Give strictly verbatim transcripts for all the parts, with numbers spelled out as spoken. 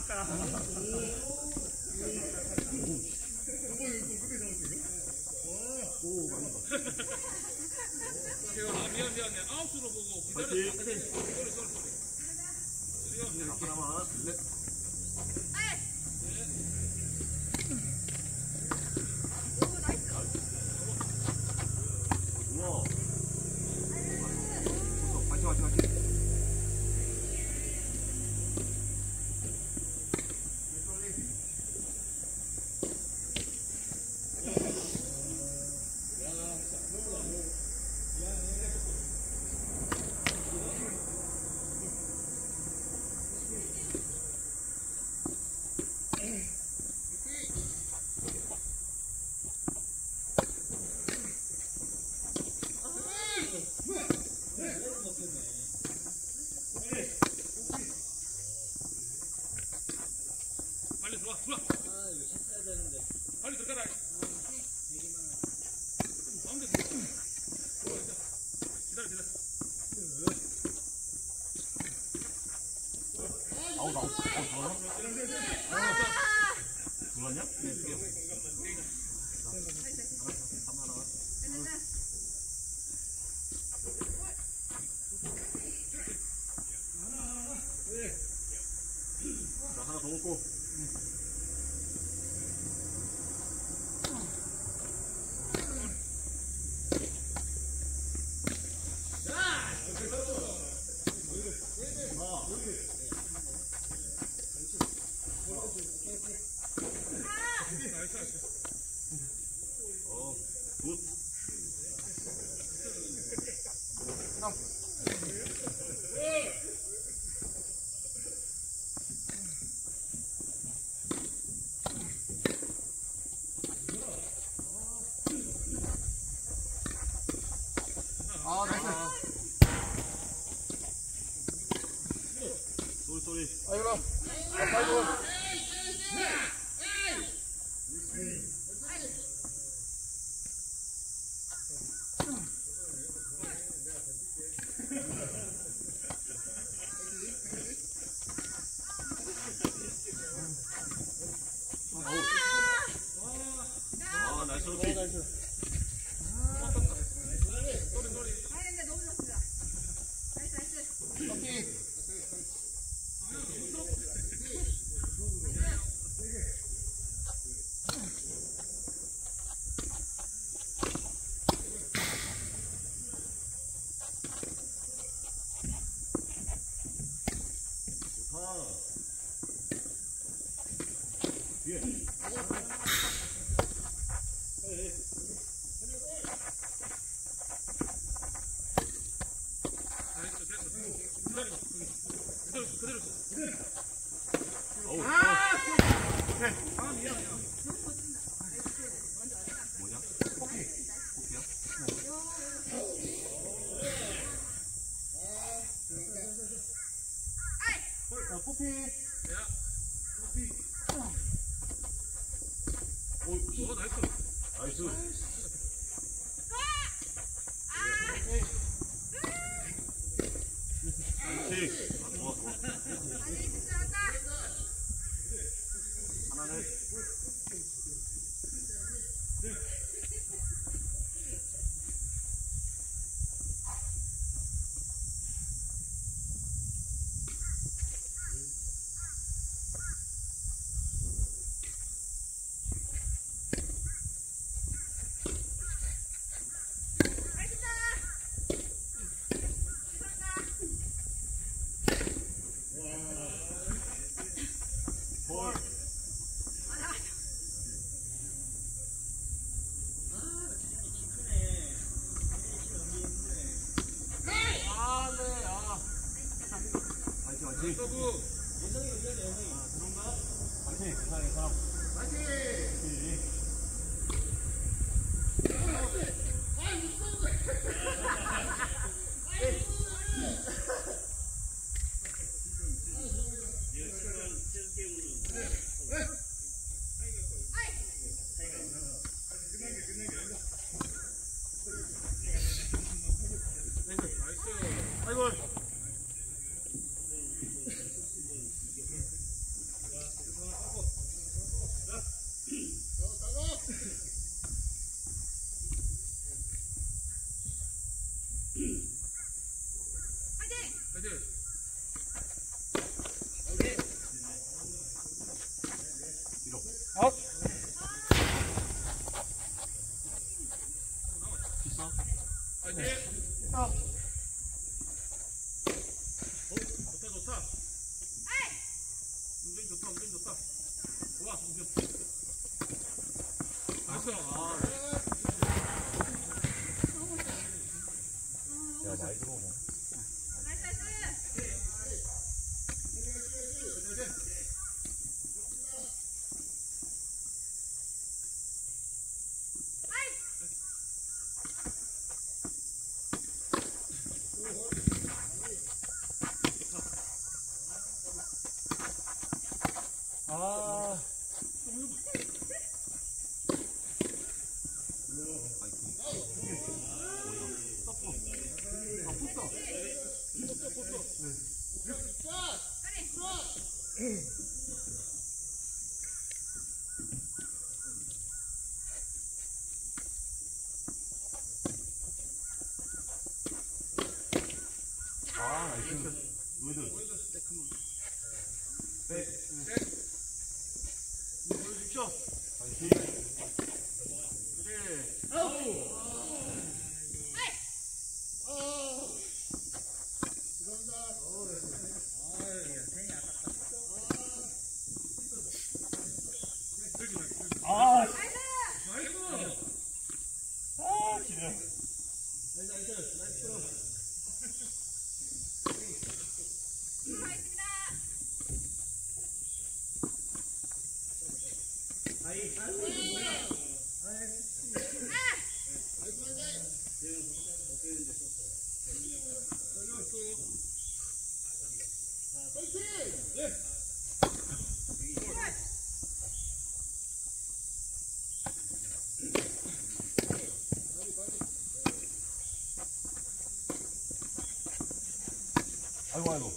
아쉽다. 아, 미안, 미안, 미안. 아웃으로 보고 기다려. 쏘리, 쏘리, 쏘리. 하나만. 네. 우와. 화이팅, 화이팅, 화이팅. 빨리 들어와, 들어와. 아, 이거 쳤어야 되는데. 빨리 들어가라. 가운데 기다려, 기다려. 아우, 나우. 어, 들어왔냐? 들어왔냐? 네, 두 개. 자, 하나 더 먹고. 어, 굿. 아, 나이스. 쏘리, 쏘리. 아이고. 아이고. 아, 나이스, 오케이. 오, 나이스. 나이스. 그렇지. 아, 좋아, 좋아. 하나는. 볼. 아, 네, 아. 화이팅, 화이팅. 서브. 연성이 의견이 연성이. 아, 들어온가? 화이팅, 괜찮아, 괜찮아. 화이팅! 아이고. 됐어. 파이팅. 아, 좋다 좋다. 운전 좋다 운전 좋다. 좋아 운전. 나이스. 야, 많이 들어오네. 아. 아, 나이스. 노이드. 백. 보여주십시오. 파이팅. 그래. 아, 아이고. 아, 기대. 아이고, 아이고.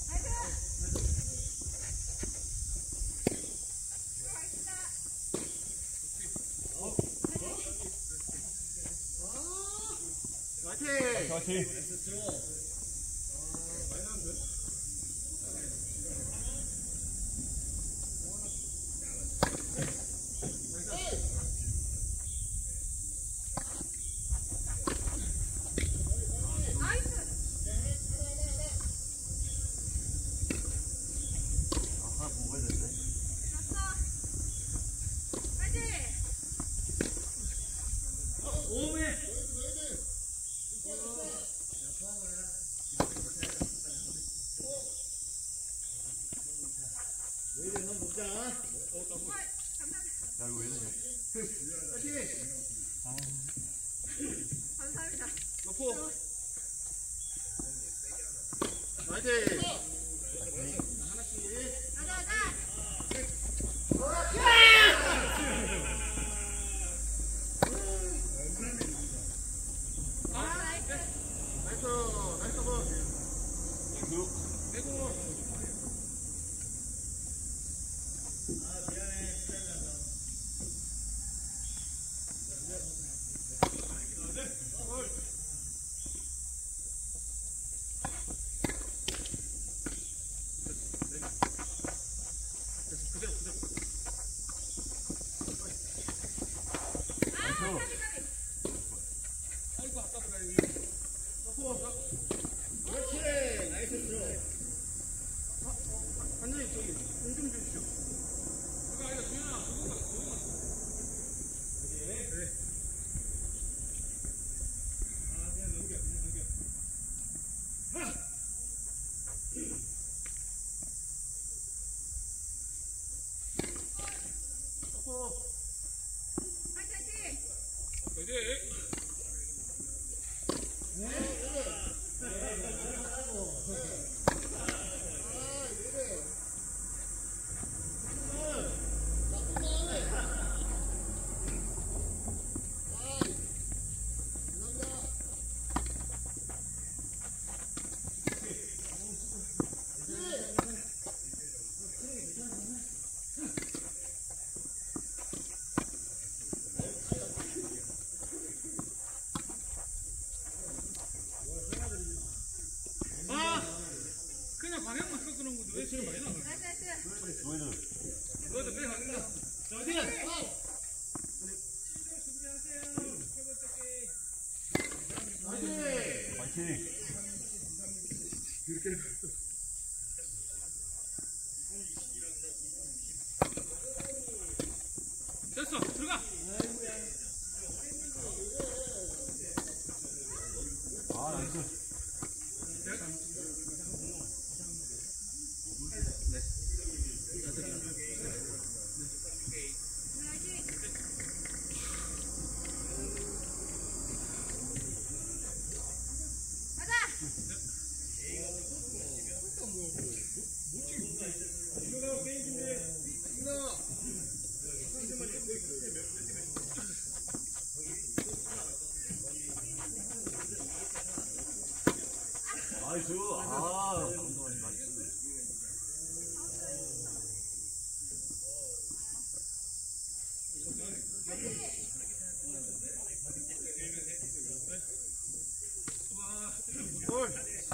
파이팅. 파이팅. 아, 뭐가 됐네. 야, 이거 왜 되냐? 감사합니다. 러포. 파이팅. 가자, 가자. 아, 나이스. 나이스. 나이스 볼. 그, 아이고. 아이고 아깝다 이거. 그렇지. 나이스 들어. 한장님 저기 공좀 주십시오. 그거 아니라 주현아 그거가 그거가. 그래. 아 그냥 넘겨 그냥 넘겨. 러포. 파이팅, 파이팅. 파이팅. 그냥 방향만 꺾어놓은 건데 왜 저리 많이 나가? 나이스, 나이스. 노이드. 너도 빼 가는다. 자 어디야? 준비하세요. 세 번째 게임. 파이팅. 됐어, 들어가. 아, 나이스. 나이스. 아, 감독님 나이스. 골.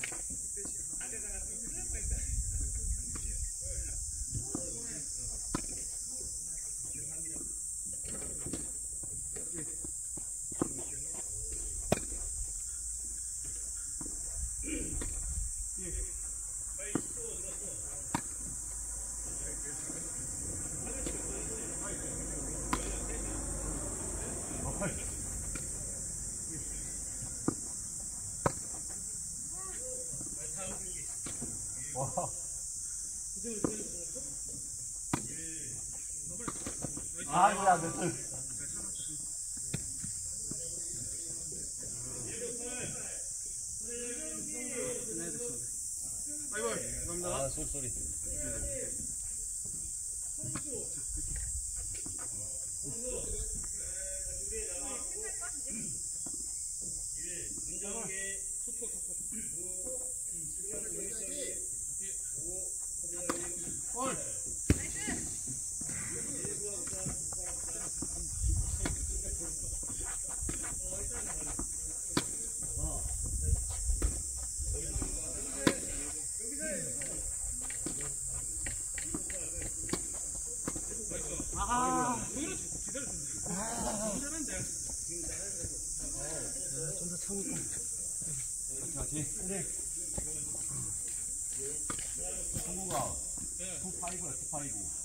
와. 아, 이거 안 됐어. 아이고, 감사합니다. 아, 쏘리, 쏘리. 골. 아, 오히려 기다려준다. 너무 잘한데. 좀더 참을까? 파이팅. 네. 성구가 투 파이브야, 투 파이브.